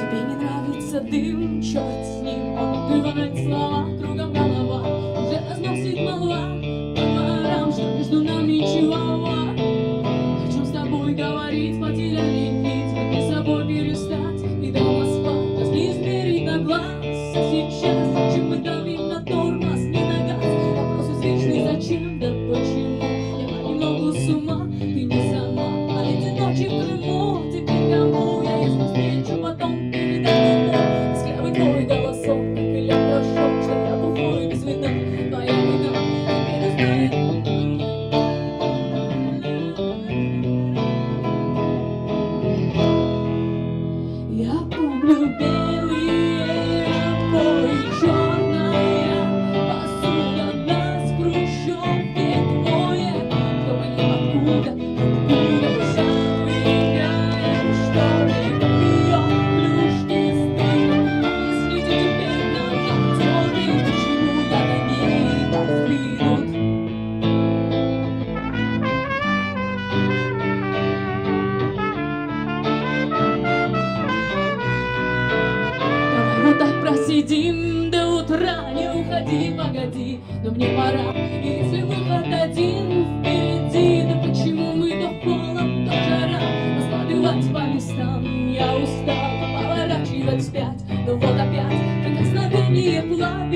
Тебе не нравится дым, черт с ним, он убивает слова, кругом голова, уже разносит молва по дворам, что между нами чего. Хочу с тобой говорить, потеряли нить, ведь с собой перестать и дома спать, нас не измерить на глаз. А сейчас зачем мы давим на тормоз, не на газ? Вопрос извечный, зачем, да почему? Я понемногу с ума, ты не сама, а эти ночи в Крыму теперь кому я, если встречу потом передаю склявый твой голосок, как электрошок, что я бухой без вина, твоя вина теперь узнает. Я помню белые обои, черная посуда нас в хрущевке двое. Кто поймет откуда задвигаем шторы, пьем плюшки стыд. Если теперь на актеры, почему я на них так взглянут? Вот так просидим до утра, не уходи, погоди, но мне пора. И если выход один впереди, да почему мы то холод, то жара? Раскладывать по местам я устал, поворачивать вспять, но вот опять прикосновение плавит.